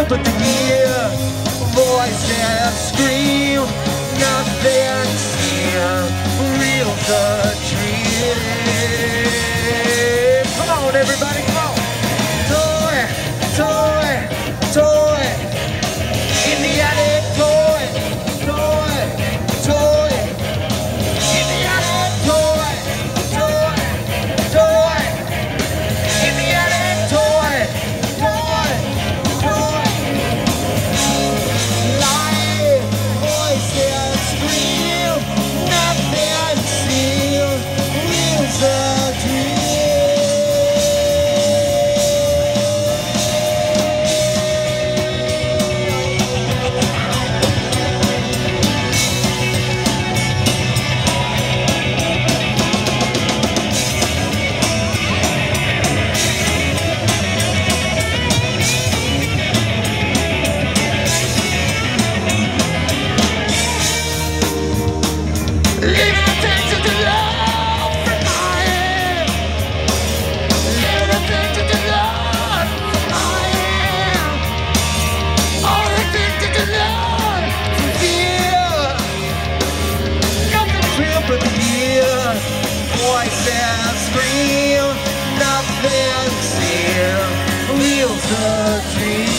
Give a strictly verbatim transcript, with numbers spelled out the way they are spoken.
but to hear voices scream, nothing seems real the dream. Come on, everybody, come on. Toy, toy, toy, in the attic, toy, toy, toy, in the attic, toy, toy, toy, in the attic, toy, toy, toy. Live voices scream, nothing seems real the dream. Leave attention to love from my end. Leave attention to love from my end. All addicted to love from fear. Nothing's real but the fear. Voices scream, nothing seems real to dream.